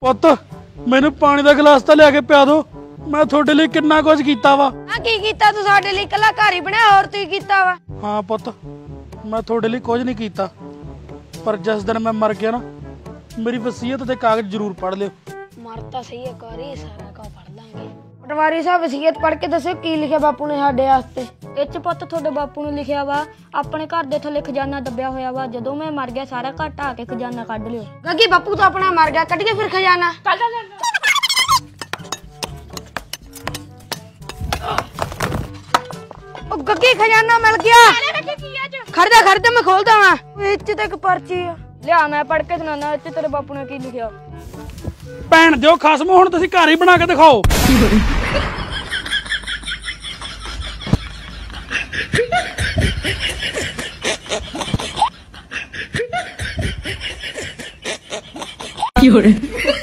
ਪੁੱਤ ਮੈਨੂੰ ਪਾਣੀ ਦਾ ਗਲਾਸ ਤਾਂ ਲਿਆ ਕੇ ਪਿਆ ਦੋ। ਮੈਂ ਤੁਹਾਡੇ ਲਈ ਕਿੰਨਾ ਕੁਝ ਕੀਤਾ ਵਾ। ਕੀ ਕੀਤਾ ਤੂੰ? ਸਾਡੇ ਲਈ ਕੱਲਾ ਘਰ ਹੀ ਬਣਿਆ, ਹੋਰ ਤੂੰ ਕੀਤਾ ਵਾ? ਹਾਂ ਪੁੱਤ, ਮੈਂ ਤੁਹਾਡੇ ਲਈ ਕੁਝ ਨਹੀਂ ਕੀਤਾ, ਪਰ ਜਿਸ ਦਿਨ ਮੈਂ ਮਰ ਗਿਆ ਨਾ, ਮੇਰੀ ਵਸੀਅਤ ਤੇ ਕਾਗਜ਼ ਜ਼ਰੂਰ ਪੜ੍ਹ ਲਿਓ। ਮਰ ਤਾਂ ਸਹੀ ਹੈ ਕੋਰੀ, ਸਾਰਾ ਕੁਝ ਪੜ੍ਹ ਲਾਂਗੇ। ਪਟਵਾਰੀ ਸਾਹਿਬ ਵਸੀਅਤ ਪੜ੍ਹ ਕੇ ਦੱਸਿਓ ਕੀ ਲਿਖਿਆ ਬਾਪੂ ਨੇ ਸਾਡੇ ਵਾਸਤੇ। ਇਹ 'ਚ ਪੁੱਤ ਤੁਹਾਡੇ ਬਾਪੂ ਨੂੰ ਲਿਖਿਆ ਵਾ, ਆਪਣੇ ਘਰ ਦੇ ਥੱਲੇ ਖਜ਼ਾਨਾ ਦੱਬਿਆ ਹੋਇਆ ਵਾ, ਜਦੋਂ ਮੈਂ ਮਰ ਗਿਆ ਸਾਰਾ ਘਰ ਢਾਹ ਕੇ ਖਜ਼ਾਨਾ ਕੱਢ ਲਿਓ। ਗੱਗੀ ਬਾਪੂ ਤਾਂ ਆਪਣਾ ਮਰ ਗਿਆ, ਕੱਢੀਏ ਫਿਰ ਖਜ਼ਾਨਾ। ਉਹ ਗੱਗੀ ਖਜ਼ਾਨਾ ਮਿਲ ਗਿਆ। ਖੜਦਾ ਮੈਂ ਖੋਲਦਾ ਵਾਂ। ਇਹ 'ਚ ਤਾਂ ਇੱਕ ਪਰਚੀ ਆ। ਲਿਆ ਮੈਂ ਪੜ੍ਹ ਕੇ ਸੁਣਾਉਣਾ, ਇਹ 'ਚ ਤੇਰੇ ਬਾਪੂ ਨੇ ਕੀ ਲਿਖਿਆ। ਭੈਣ ਦਿਓ ਖਸਮ, ਹੁਣ ਤੁਸੀਂ ਘਰ ਹੀ ਬਣਾ ਕੇ ਦਿਖਾਓ। 有人。